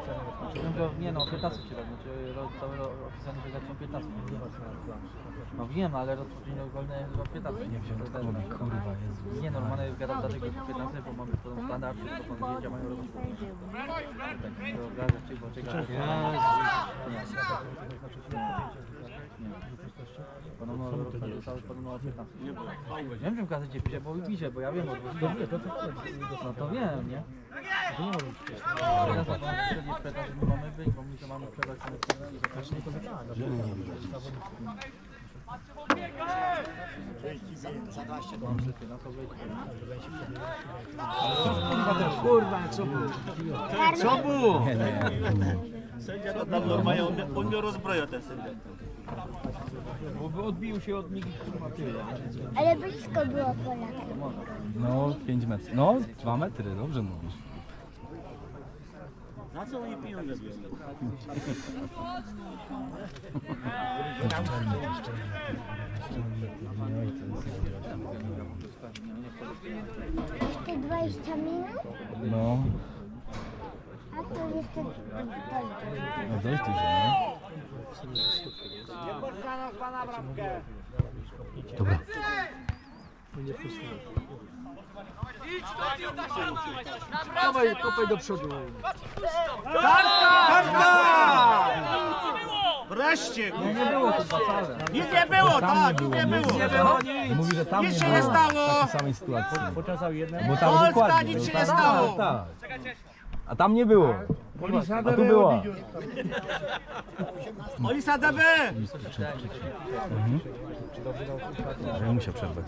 Nie no, 15 się robi, cały opisany wygrać 15. No wiem, ale rozpoczęcie wolne jest o 15. Nie wziąłem klubi, kurwa, Jezu. Nie, normalnie gadam dlatego 15, bo mamy to standard, bo pan zdjęcia mają rozpoczęcie. Tak, to obrażę cię, bo czekaj. Podobno dostałeś podobno o 15. Wiem, że w gazecie pisze, bo pisze, bo ja wiem, no to wiem, nie? To nie może być wcześniej. Teraz my mamy być, bo my to mamy przerwać konekcję i zapraszamy to wygrać. Za 20 Kurwa, co było? Co było? Sędzia to tam normalnie, on mnie rozbroja ten sędzia. Bo odbił się od Migi, Ale blisko było Polaka. No, 5 metrów. No, 2 metry, dobrze mówisz. Za co oni pieniądze biorą? Jeszcze 20 minut? No, A to jeszcze no dość dużo, nie? Dobra. Dawaj, kopaj do przodu. Wreszcie! Nie było chyba wcale. Nic nie było, tak, nic nie było. Mówi, że tam Nic nie się nie było stało. takiej samej sytuacji. Pokazał jednego. Bo tam Polska, dokładnie. nic się tak, nie stało. Tak. A tam nie było. A tu była. Oni sadebe! Ja muszę przerwać.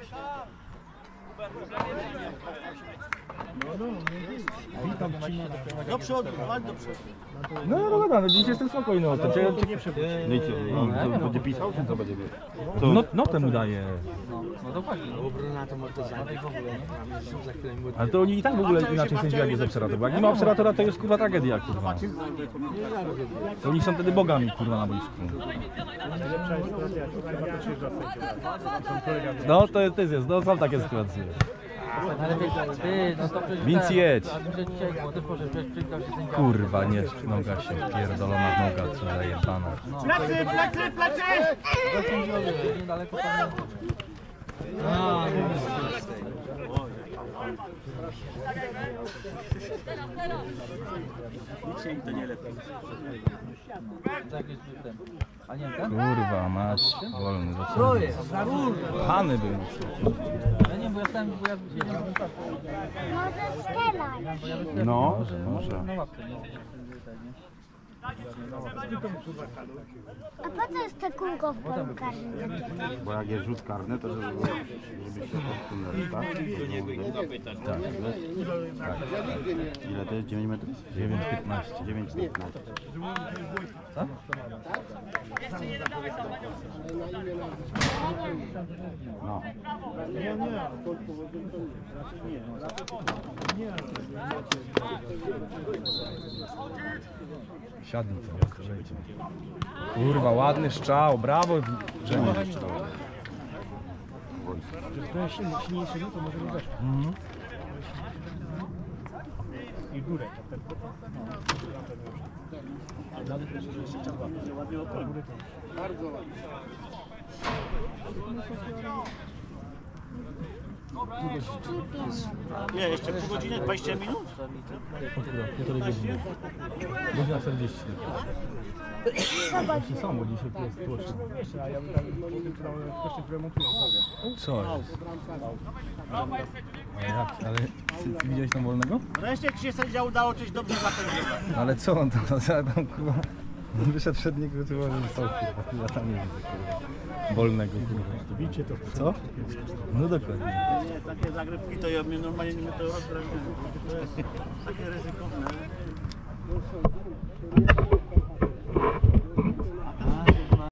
Do przodu, chodź do przodu. No dobra, no dziś jestem spokojny o to. To będzie pisał, czy co będzie? No, notem mu daje. No dokładnie. Obrona to może to zabić. Ale to oni i tak w ogóle inaczej sędziują jak jest obserwator. Bo jak nie ma obserwatora, to jest kurwa tragedia, kurwa. To oni są wtedy bogami, kurwa, na boisku. No to jest, no są takie sytuacje. Ale ty, no to przecież... Więc jedź. A że dzisiaj, bo też może przecież przyjechał się sędzia. Kurwa, nie, noga się pierdolona noga, co zajebana. Plecy, plecy, plecy! Niedaleko tam... Nic się im to nie lepiej. Tak jest ten. A nie ten? Kurwa, masz wolny do co? Pany był. Ja nie, bo ja stałem, bo ja wiedziałem. może strzelać. No, może. Na łapkę, nie? A po co jest te kółko w polu karnym? Bo jak jest rzut karny, to żeby się podsunęli, tak? Tak. Ile to jest? 9 metrów? 9,15. 9,15. Co? No. Siadnij to, przejdźmy. Kurwa, ładny strzał, brawo. Żenie. To jest silniejszy, to może nie weszło. I górę. Nie, jeszcze pół godziny, 20 minut? Półtorej godziny. Godzina 40. Jeśli są, bo dzisiaj tu jest tłoczno. A ja bym tam po tym, co które montują. Co jest? Ale ty widziałeś tam wolnego? Wreszcie ci się sędzia udało coś dobrze zapędzić. Ale co on tam, tam kurwa, wyszedł przed niego, to może został kurwa, tam nie widzę kurwa, wolnego kurwa. Widzicie to? Co? No dokładnie. Nie, takie zagrywki to ja mnie normalnie nie to rozgrać. To jest takie ryzykowne.